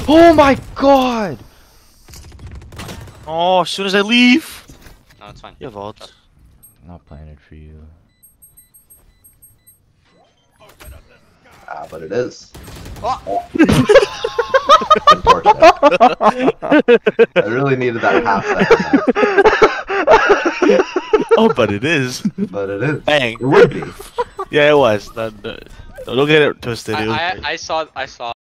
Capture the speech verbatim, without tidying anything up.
Oh my god! Oh, as soon as I leave. No, it's fine. You have ult. Not playing it for you. Ah, but it is. Oh. Unfortunate. I really needed that half second. Oh, but it is. But it is. Bang. It would be. Yeah, it was. Don't, don't get it twisted. I, It was I, great. I saw I saw